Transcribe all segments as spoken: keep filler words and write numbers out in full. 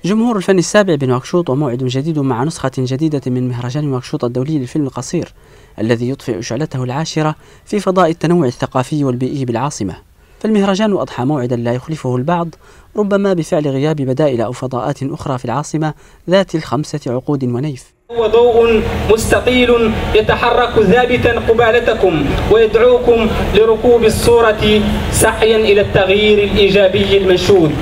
جمهور الفن السابع بنواكشوط وموعد جديد مع نسخة جديدة من مهرجان نواكشوط الدولي للفيلم القصير الذي يطفئ إشعالته العاشرة في فضاء التنوع الثقافي والبيئي بالعاصمة. فالمهرجان أضحى موعدا لا يخلفه البعض، ربما بفعل غياب بدائل أو فضاءات أخرى في العاصمة ذات الخمسة عقود ونيف. هو ضوء مستقيل يتحرك ثابتا قبالتكم ويدعوكم لركوب الصورة سعيا إلى التغيير الإيجابي المنشود.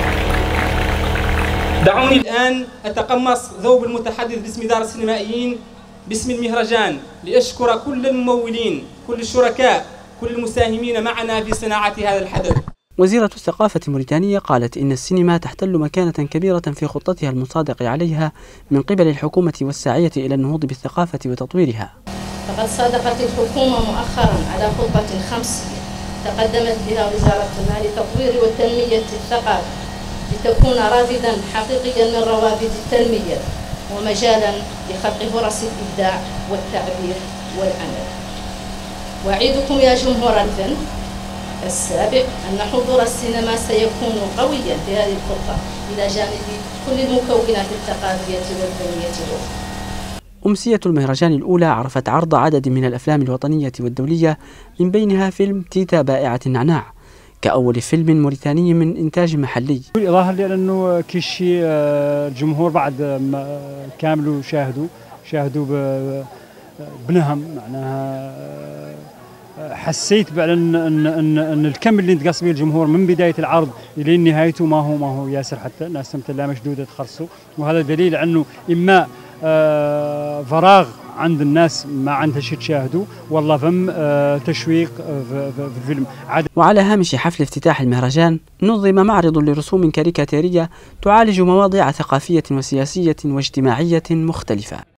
دعوني الآن أتقمص ثوب المتحدث باسم دار السينمائيين باسم المهرجان لأشكر كل الممولين، كل الشركاء، كل المساهمين معنا في صناعة هذا الحدث. وزيرة الثقافة الموريتانية قالت إن السينما تحتل مكانة كبيرة في خطتها المصادق عليها من قبل الحكومة والساعية إلى النهوض بالثقافة وتطويرها. فقد صادقت الحكومة مؤخرا على خطة خمسية تقدمت بها وزارة المال لتطوير والتنمية الثقافة لتكون رافدا حقيقيا من روافد التنمية ومجالا لخلق فرص الإبداع والتعبير والعمل. وأعدكم يا جمهور الفن السابع أن حضور السينما سيكون قويا في هذه الخطة إلى جانب كل المكونات الثقافية والفنية الأخرى. أمسية المهرجان الأولى عرفت عرض عدد من الأفلام الوطنية والدولية، من بينها فيلم تيتا بائعة النعناع كأول فيلم موريتاني من إنتاج محلي. بالإضافة لأنه كل شيء الجمهور بعد ما كاملوا شاهدوا شاهدوا بنهم، معناها حسيت بأن أن أن أن الكم اللي انتقص به الجمهور من بداية العرض إلى نهايته ما هو ما هو ياسر، حتى ناس تمتلا مشدودة تخلصوا، وهذا دليل أنه إما آه فراغ عند الناس ما عندها شيء تشاهدوا، والله فم آه تشويق في, في الفيلم. وعلى هامش حفل افتتاح المهرجان نظم معرض لرسوم كاريكاتيرية تعالج مواضيع ثقافية وسياسية واجتماعية مختلفة.